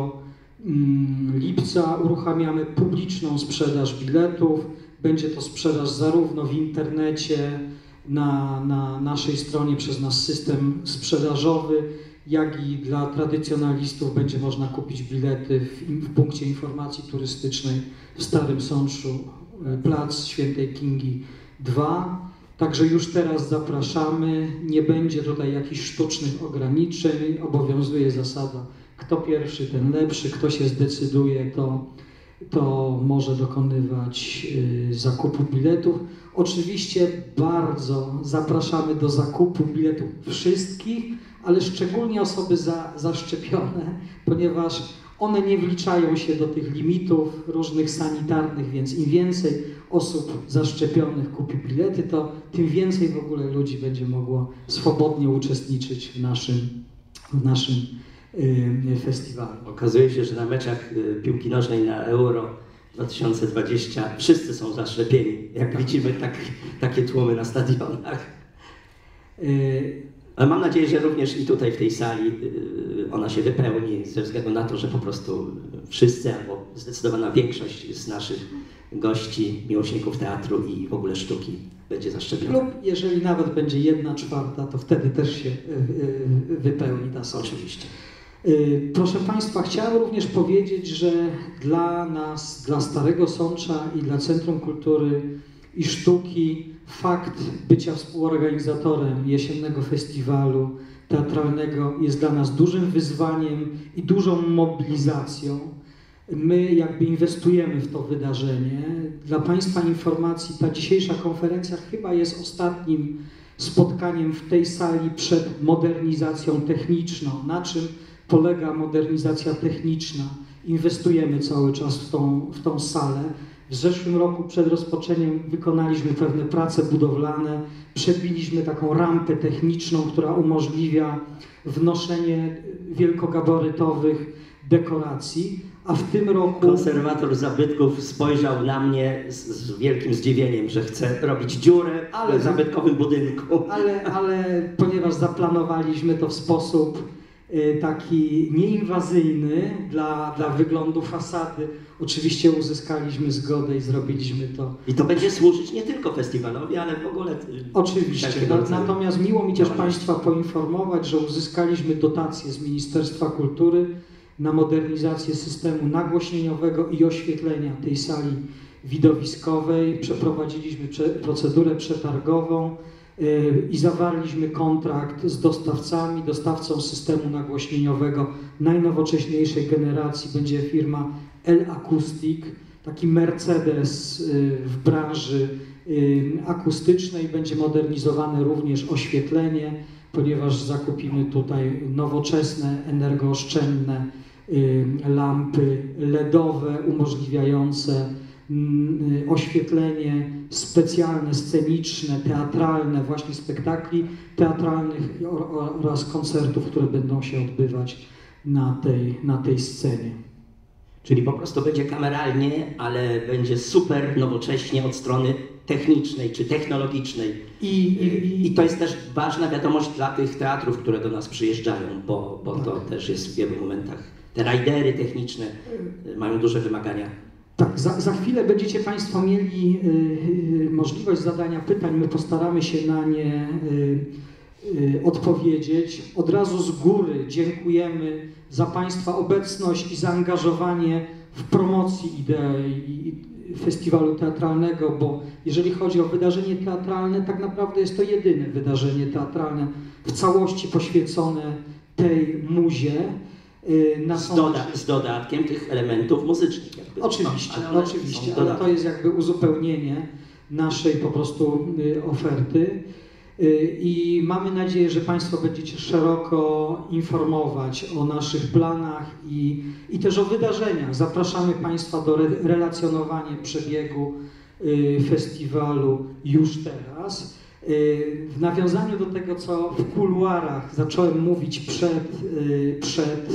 Speaker 1: lipca uruchamiamy publiczną sprzedaż biletów. Będzie to sprzedaż zarówno w internecie, na naszej stronie przez nasz system sprzedażowy, jak i dla tradycjonalistów będzie można kupić bilety w punkcie informacji turystycznej w Starym Sączu, plac Świętej Kingi 2. Także już teraz zapraszamy, nie będzie tutaj jakichś sztucznych ograniczeń, obowiązuje zasada kto pierwszy, ten lepszy, kto się zdecyduje, to może dokonywać zakupu biletów. Oczywiście bardzo zapraszamy do zakupu biletów wszystkich, ale szczególnie osoby zaszczepione, ponieważ one nie wliczają się do tych limitów różnych sanitarnych, więc im więcej osób zaszczepionych kupi bilety, to tym więcej w ogóle ludzi będzie mogło swobodnie uczestniczyć w naszym festiwalu.
Speaker 2: Okazuje się, że na meczach piłki nożnej na Euro 2020 wszyscy są zaszczepieni. Jak widzimy, takie tłumy na stadionach. Ale mam nadzieję, że również i tutaj w tej sali ona się wypełni ze względu na to, że po prostu wszyscy albo zdecydowana większość z naszych gości, miłośników teatru i w ogóle sztuki będzie zaszczepiona.
Speaker 1: Lub jeżeli nawet będzie 1/4, to wtedy też się wypełni ta sala.
Speaker 2: Oczywiście.
Speaker 1: Proszę Państwa, chciałem również powiedzieć, że dla nas, dla Starego Sącza i dla Centrum Kultury i Sztuki fakt bycia współorganizatorem jesiennego festiwalu teatralnego jest dla nas dużym wyzwaniem i dużą mobilizacją. My jakby inwestujemy w to wydarzenie. Dla Państwa informacji, ta dzisiejsza konferencja chyba jest ostatnim spotkaniem w tej sali przed modernizacją techniczną. Na czym polega modernizacja techniczna? Inwestujemy cały czas w tą salę. W zeszłym roku przed rozpoczęciem wykonaliśmy pewne prace budowlane, przebiliśmy taką rampę techniczną, która umożliwia wnoszenie wielkogabarytowych dekoracji, a w tym roku...
Speaker 2: Konserwator zabytków spojrzał na mnie z wielkim zdziwieniem, że chce robić dziurę w zabytkowym budynku.
Speaker 1: Ale ponieważ zaplanowaliśmy to w sposób taki nieinwazyjny dla wyglądu fasady, oczywiście uzyskaliśmy zgodę i zrobiliśmy to.
Speaker 2: I to będzie służyć nie tylko festiwalowi, ale w ogóle...
Speaker 1: Oczywiście. Natomiast miło mi też Państwa poinformować, że uzyskaliśmy dotację z Ministerstwa Kultury na modernizację systemu nagłośnieniowego i oświetlenia tej sali widowiskowej. Przeprowadziliśmy procedurę przetargową i zawarliśmy kontrakt z dostawcami. Dostawcą systemu nagłośnieniowego najnowocześniejszej generacji będzie firma L-Acoustic, taki Mercedes w branży akustycznej. Będzie modernizowane również oświetlenie, ponieważ zakupimy tutaj nowoczesne, energooszczędne lampy LEDowe umożliwiające oświetlenie specjalne, sceniczne, teatralne, właśnie spektakli teatralnych oraz koncertów, które będą się odbywać na tej scenie.
Speaker 2: Czyli po prostu będzie kameralnie, ale będzie super nowocześnie od strony technicznej czy technologicznej. I to jest też ważna wiadomość dla tych teatrów, które do nas przyjeżdżają, bo tak. To też jest w wielu momentach. Te rajdery techniczne mają duże wymagania.
Speaker 1: Tak, za chwilę będziecie Państwo mieli możliwość zadania pytań. My postaramy się na nie odpowiedzieć. Od razu z góry dziękujemy za Państwa obecność i zaangażowanie w promocji idei festiwalu teatralnego, bo jeżeli chodzi o wydarzenie teatralne, tak naprawdę jest to jedyne wydarzenie teatralne w całości poświęcone tej muzie.
Speaker 2: Z dodatkiem tych elementów muzycznych.
Speaker 1: Oczywiście, ale to jest jakby uzupełnienie naszej po prostu oferty. I mamy nadzieję, że Państwo będziecie szeroko informować o naszych planach i też o wydarzeniach. Zapraszamy Państwa do relacjonowania przebiegu festiwalu już teraz. W nawiązaniu do tego, co w kuluarach zacząłem mówić przed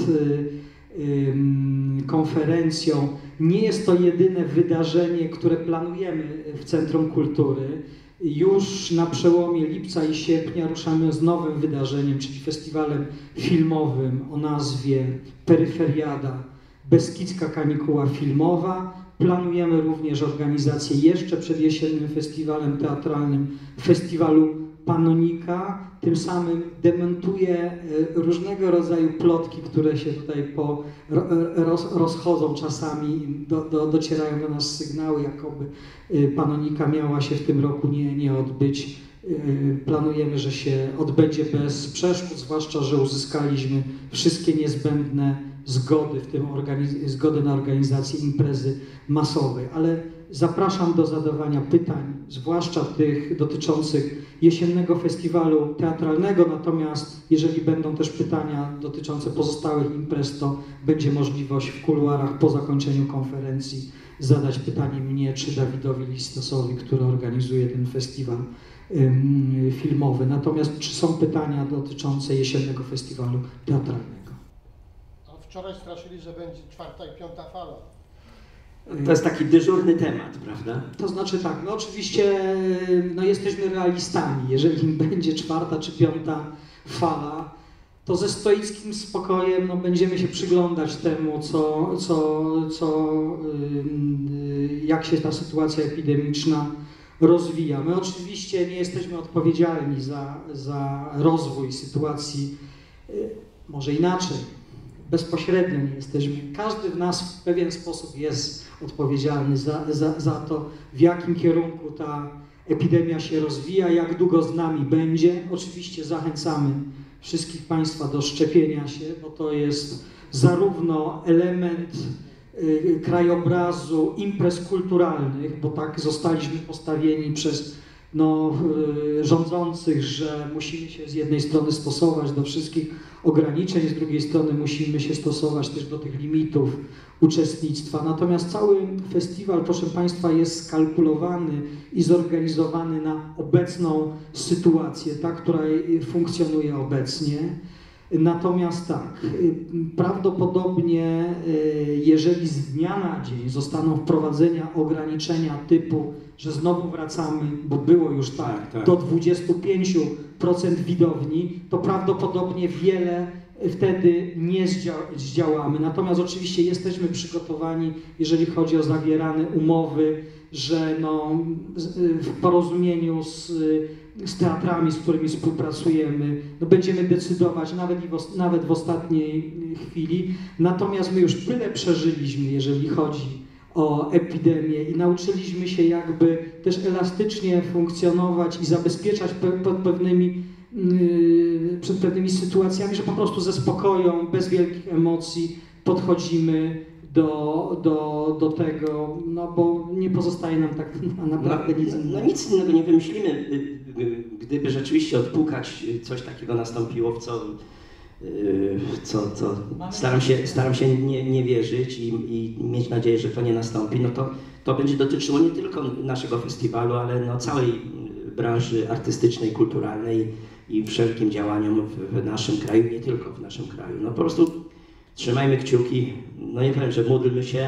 Speaker 1: konferencją, nie jest to jedyne wydarzenie, które planujemy w Centrum Kultury. Już na przełomie lipca i sierpnia ruszamy z nowym wydarzeniem, czyli festiwalem filmowym o nazwie Peryferiada – Beskidzka Kanikuła Filmowa. Planujemy również organizację jeszcze przed jesiennym festiwalem teatralnym festiwalu Panonika. Tym samym dementuję różnego rodzaju plotki, które się tutaj rozchodzą czasami. Docierają do nas sygnały, jakoby Panonika miała się w tym roku nie odbyć. Planujemy, że się odbędzie bez przeszkód, zwłaszcza że uzyskaliśmy wszystkie niezbędne zgody, w tym zgodę na organizację imprezy masowej. Ale zapraszam do zadawania pytań, zwłaszcza tych dotyczących jesiennego festiwalu teatralnego, natomiast jeżeli będą też pytania dotyczące pozostałych imprez, to będzie możliwość w kuluarach po zakończeniu konferencji zadać pytanie mnie czy Dawidowi Listosowi, który organizuje ten festiwal filmowy. Natomiast czy są pytania dotyczące jesiennego festiwalu teatralnego?
Speaker 3: Wczoraj straszyli, że będzie 4. i 5. fala.
Speaker 2: To jest taki dyżurny temat, prawda?
Speaker 1: To znaczy tak, no oczywiście no jesteśmy realistami. Jeżeli będzie 4. czy 5. fala, to ze stoickim spokojem no, będziemy się przyglądać temu, jak się ta sytuacja epidemiczna rozwija. My oczywiście nie jesteśmy odpowiedzialni za rozwój sytuacji, może inaczej, bezpośrednio nie jesteśmy. Każdy w nas w pewien sposób jest odpowiedzialny za to, w jakim kierunku ta epidemia się rozwija, jak długo z nami będzie. Oczywiście zachęcamy wszystkich Państwa do szczepienia się, bo to jest zarówno element krajobrazu, imprez kulturalnych, bo tak zostaliśmy postawieni przez rządzących, że musimy się z jednej strony stosować do wszystkich ograniczeń, z drugiej strony musimy się stosować też do tych limitów uczestnictwa. Natomiast cały festiwal, proszę Państwa, jest skalkulowany i zorganizowany na obecną sytuację, ta, która funkcjonuje obecnie. Natomiast tak, prawdopodobnie jeżeli z dnia na dzień zostaną wprowadzenia ograniczenia typu, że znowu wracamy, bo było już tak. Do 25% widowni, to prawdopodobnie wiele wtedy nie zdziałamy. Natomiast oczywiście jesteśmy przygotowani, jeżeli chodzi o zawierane umowy, że w porozumieniu z teatrami, z którymi współpracujemy, będziemy decydować nawet w ostatniej chwili. Natomiast my już tyle przeżyliśmy, jeżeli chodzi o epidemię i nauczyliśmy się jakby też elastycznie funkcjonować i zabezpieczać przed pewnymi sytuacjami, że po prostu ze spokojem, bez wielkich emocji podchodzimy do tego, bo nie pozostaje nam tak naprawdę nic innego.
Speaker 2: No nic innego nie wymyślimy, gdyby rzeczywiście odpukać coś takiego nastąpiło, w co staram się nie wierzyć i mieć nadzieję, że to nie nastąpi, no to będzie dotyczyło nie tylko naszego festiwalu, ale całej branży artystycznej, kulturalnej i wszelkim działaniom w naszym kraju, nie tylko w naszym kraju. No po prostu trzymajmy kciuki, no nie powiem, że módlmy się,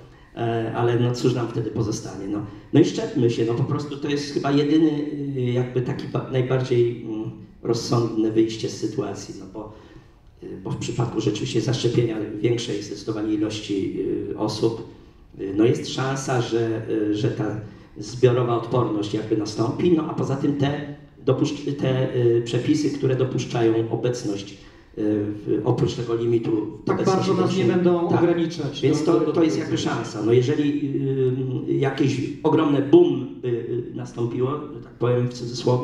Speaker 2: ale cóż nam wtedy pozostanie. No i szczepmy się, po prostu to jest chyba jedyny jakby taki najbardziej rozsądne wyjście z sytuacji, bo w przypadku rzeczywiście zaszczepienia większej zdecydowanie ilości osób, jest szansa, że ta zbiorowa odporność jakby nastąpi, a poza tym te przepisy, które dopuszczają obecność oprócz tego limitu.
Speaker 1: Tak bardzo nas nie będą ograniczać.
Speaker 2: Więc to jest jakby szansa. Jeżeli jakieś ogromne boom by nastąpiło, że tak powiem w cudzysłowie,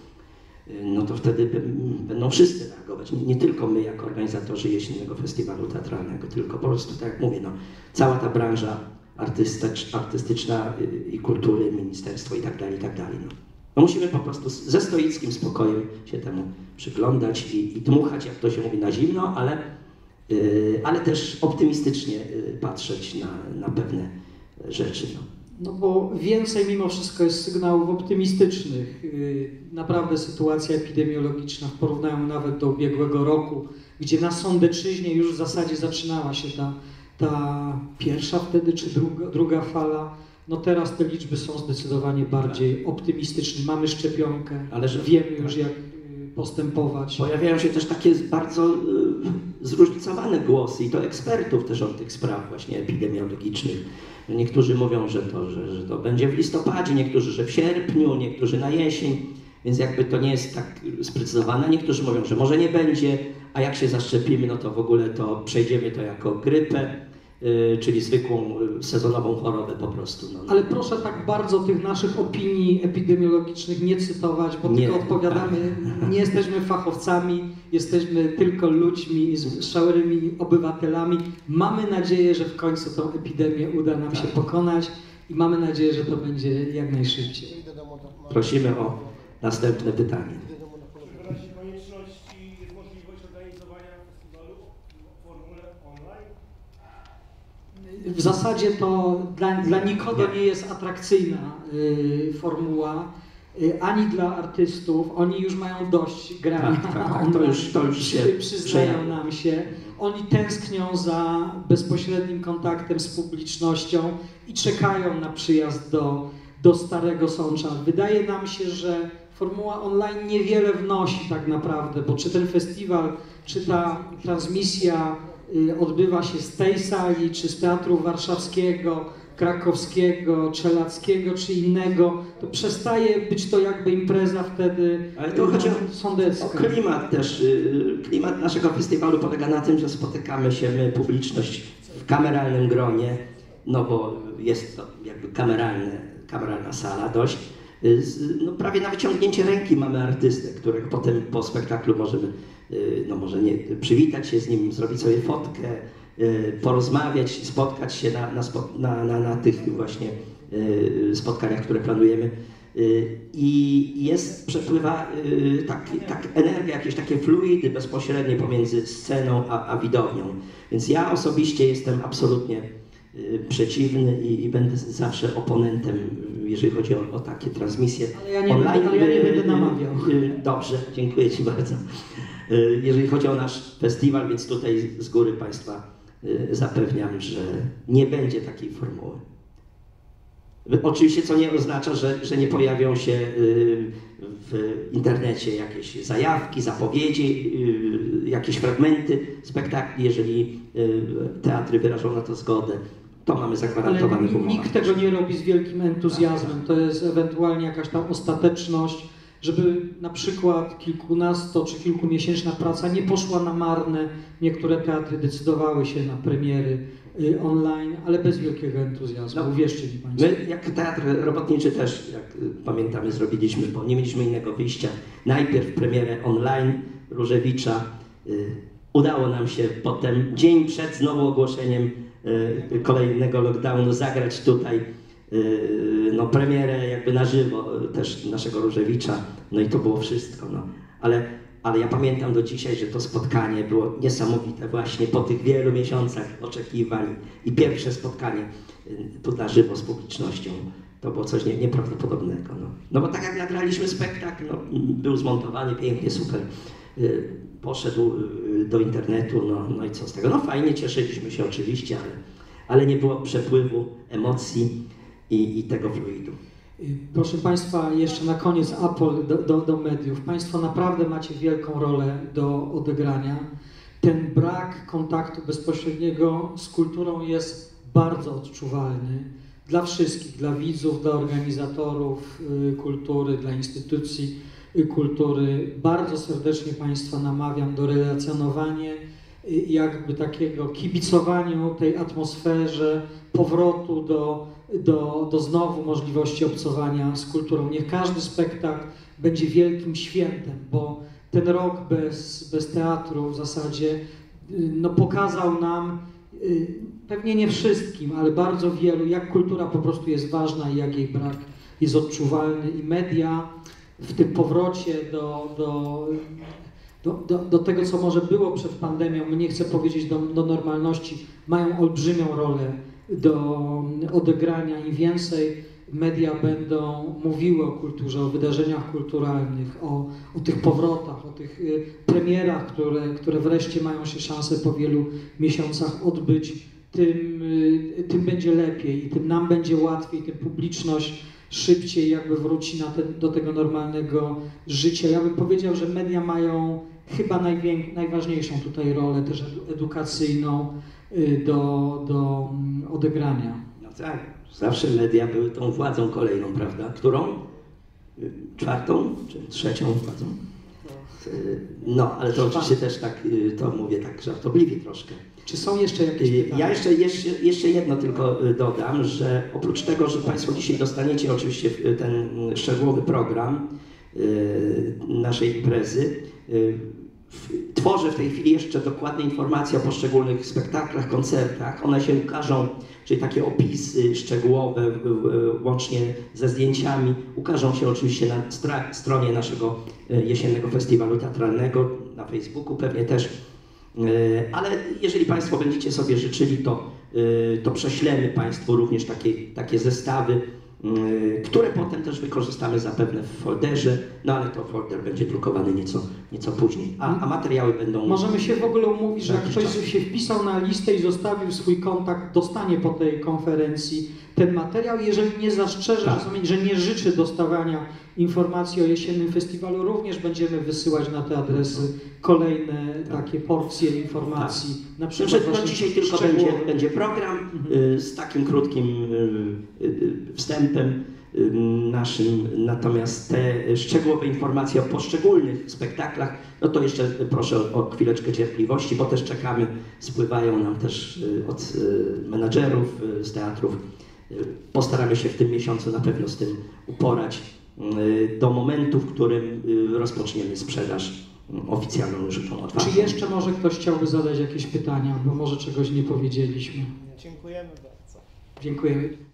Speaker 2: to wtedy będą wszyscy reagować. Nie tylko my jako organizatorzy jesiennego festiwalu teatralnego, tylko po prostu, tak jak mówię, cała ta branża artystyczna i kultury, ministerstwo i tak dalej. Musimy po prostu ze stoickim spokojem się temu przyglądać i dmuchać, jak to się mówi, na zimno, ale też optymistycznie patrzeć na pewne rzeczy.
Speaker 1: Bo więcej mimo wszystko jest sygnałów optymistycznych. Naprawdę sytuacja epidemiologiczna w porównaniu nawet do ubiegłego roku, gdzie na Sądeczyźnie już w zasadzie zaczynała się ta pierwsza wtedy, czy druga fala. Teraz te liczby są zdecydowanie bardziej optymistyczne. Mamy szczepionkę, wiemy już jak postępować.
Speaker 2: Pojawiają się też takie bardzo zróżnicowane głosy i to ekspertów też od tych spraw właśnie epidemiologicznych. Niektórzy mówią, że to będzie w listopadzie, niektórzy, że w sierpniu, niektórzy na jesień, więc jakby to nie jest tak sprecyzowane. Niektórzy mówią, że może nie będzie, a jak się zaszczepimy, to w ogóle to przejdziemy to jako grypę, czyli zwykłą sezonową chorobę po prostu.
Speaker 1: Ale proszę tak bardzo tych naszych opinii epidemiologicznych nie cytować, bo tylko odpowiadamy, nie jesteśmy fachowcami, jesteśmy tylko ludźmi, szałymi obywatelami. Mamy nadzieję, że w końcu tą epidemię uda nam się pokonać i mamy nadzieję, że to będzie jak najszybciej.
Speaker 2: Prosimy o następne pytanie.
Speaker 1: W zasadzie to dla nikogo nie jest atrakcyjna formuła. ani dla artystów. Oni już mają dość grania.
Speaker 2: Tak, to już się
Speaker 1: przyznają nam się. Oni tęsknią za bezpośrednim kontaktem z publicznością i czekają na przyjazd do Starego Sącza. Wydaje nam się, że formuła online niewiele wnosi tak naprawdę, bo czy ten festiwal, czy ta transmisja odbywa się z tej sali, czy z Teatru Warszawskiego, Krakowskiego, Czelackiego, czy innego, to przestaje być to jakby impreza wtedy.
Speaker 2: Ale to chodzi o
Speaker 1: sądecka.
Speaker 2: klimat też. Klimat naszego festiwalu polega na tym, że spotykamy się my, publiczność, w kameralnym gronie, no bo jest to jakby kameralna sala dość. No prawie na wyciągnięcie ręki mamy artystę, którego potem po spektaklu możemy, no może nie, przywitać się z nim, zrobić sobie fotkę, porozmawiać, spotkać się na tych właśnie spotkaniach, które planujemy. I przepływa tak energia, jakieś takie fluidy bezpośrednie pomiędzy sceną a widownią. Więc ja osobiście jestem absolutnie przeciwny i będę zawsze oponentem, jeżeli chodzi o takie transmisje
Speaker 1: online. Ale ja nie będę namawiał.
Speaker 2: Dobrze, dziękuję Ci bardzo. Jeżeli chodzi o nasz festiwal, więc tutaj z góry Państwa zapewniam, że nie będzie takiej formuły. Oczywiście, co nie oznacza, że nie pojawią się w internecie jakieś zajawki, zapowiedzi, jakieś fragmenty spektakli, jeżeli teatry wyrażą na to zgodę. To mamy zagwarantowane w umowach.
Speaker 1: Nikt tego nie robi z wielkim entuzjazmem. To jest ewentualnie jakaś tam ostateczność, żeby na przykład kilkunasto czy kilkumiesięczna praca nie poszła na marne. Niektóre teatry decydowały się na premiery online, ale bez wielkiego entuzjazmu, uwierzcie mi Państwo.
Speaker 2: My, jak Teatr Robotniczy też, jak pamiętamy, zrobiliśmy, bo nie mieliśmy innego wyjścia. Najpierw premierę online Różewicza. Udało nam się potem, dzień przed znowu ogłoszeniem kolejnego lockdownu, zagrać tutaj no, premierę jakby na żywo też naszego Różewicza. No i to było wszystko. No. Ale ja pamiętam do dzisiaj, że to spotkanie było niesamowite właśnie po tych wielu miesiącach oczekiwań i pierwsze spotkanie tu na żywo z publicznością. To było coś nieprawdopodobnego. No bo tak jak nagraliśmy spektakl, no, był zmontowany pięknie, super. Poszedł do internetu, no i co z tego? No fajnie, cieszyliśmy się oczywiście, ale nie było przepływu emocji i tego fluidu.
Speaker 1: Proszę Państwa, jeszcze na koniec apel do mediów. Państwo naprawdę macie wielką rolę do odegrania. Ten brak kontaktu bezpośredniego z kulturą jest bardzo odczuwalny dla wszystkich, dla widzów, dla organizatorów kultury, dla instytucji kultury. Bardzo serdecznie Państwa namawiam do relacjonowania, jakby takiego kibicowaniu tej atmosferze, powrotu do znowu możliwości obcowania z kulturą. Niech każdy spektakl będzie wielkim świętem, bo ten rok bez teatru w zasadzie no, pokazał nam, pewnie nie wszystkim, ale bardzo wielu, jak kultura po prostu jest ważna i jak jej brak jest odczuwalny i media w tym powrocie do tego, co może było przed pandemią, nie chcę powiedzieć do normalności, mają olbrzymią rolę do odegrania. Im więcej media będą mówiły o kulturze, o wydarzeniach kulturalnych, o tych powrotach, o tych premierach, które wreszcie mają się szansę po wielu miesiącach odbyć, tym będzie lepiej i tym nam będzie łatwiej, tym publiczność szybciej jakby wróci do tego normalnego życia. Ja bym powiedział, że media mają chyba najważniejszą tutaj rolę też edukacyjną do odegrania.
Speaker 2: No tak, zawsze media były tą władzą kolejną, prawda? Którą? Czwartą czy trzecią władzą? No, ale to oczywiście też tak, to mówię tak żartobliwie troszkę.
Speaker 1: Czy są jeszcze jakieś pytania?
Speaker 2: Ja jeszcze jedno tylko dodam, że oprócz tego, że Państwo dzisiaj dostaniecie oczywiście ten szczegółowy program naszej imprezy, tworzę w tej chwili jeszcze dokładne informacje o poszczególnych spektaklach, koncertach. One się ukażą, czyli takie opisy szczegółowe, łącznie ze zdjęciami, ukażą się oczywiście na stronie naszego jesiennego festiwalu teatralnego, na Facebooku pewnie też. Ale jeżeli Państwo będziecie sobie życzyli, to prześlemy Państwu również takie zestawy które potem też wykorzystamy zapewne w folderze, no ale to folder będzie drukowany nieco później, a materiały będą...
Speaker 1: Możemy się w ogóle umówić, że jak
Speaker 2: jakiś
Speaker 1: ktoś
Speaker 2: czas.
Speaker 1: się wpisał na listę i zostawił swój kontakt, dostanie po tej konferencji ten materiał. Jeżeli nie zastrzeże,
Speaker 2: Tak.
Speaker 1: że nie życzy dostawania informacji o jesiennym festiwalu, również będziemy wysyłać na te adresy kolejne takie porcje informacji. Na przykład
Speaker 2: Znaczy, no
Speaker 1: właśnie
Speaker 2: dzisiaj tylko
Speaker 1: szczegółowe.
Speaker 2: będzie program z takim krótkim wstępem naszym, natomiast te szczegółowe informacje o poszczególnych spektaklach, no to jeszcze proszę o chwileczkę cierpliwości, bo też czekamy, spływają nam też od menadżerów z teatrów. Postaramy się w tym miesiącu na pewno z tym uporać do momentu, w którym rozpoczniemy sprzedaż oficjalną już tą otwartą.
Speaker 1: Czy jeszcze może ktoś chciałby zadać jakieś pytania, bo może czegoś nie powiedzieliśmy?
Speaker 3: Dziękujemy bardzo.
Speaker 1: Dziękujemy.